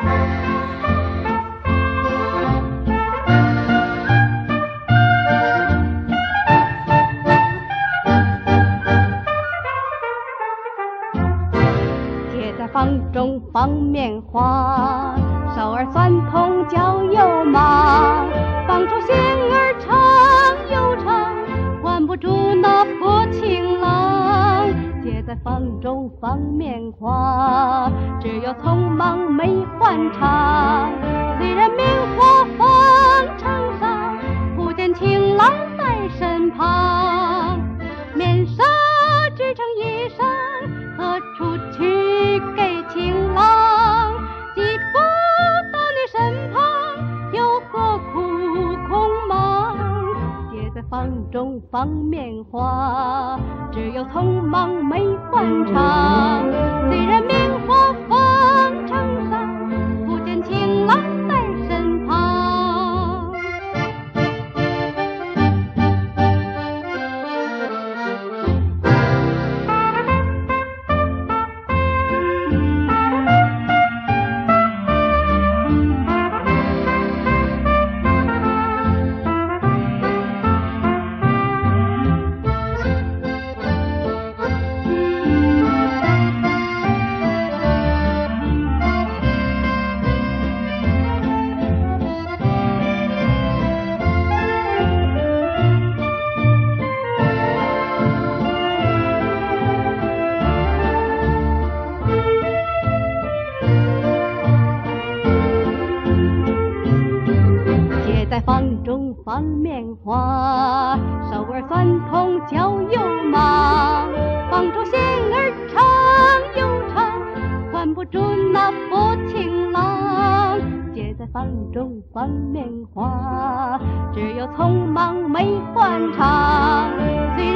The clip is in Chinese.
房中放棉花，手儿酸痛脚又麻，放出心儿长又长，管不住那负情郎。姐在房中放棉花，只有匆忙没还场。虽然棉花放场上，不见情郎在身旁。棉纱织成衣裳，何处去给情郎？记不到你身旁，又何苦空忙？姐在房中放棉花，只有匆忙没还场。虽然棉花放场上，不见情郎在身旁。在房中放棉花，手儿酸痛脚又麻，放出心儿长又长，管不住那负情郎。姐在房中放棉花，只有匆忙没还场。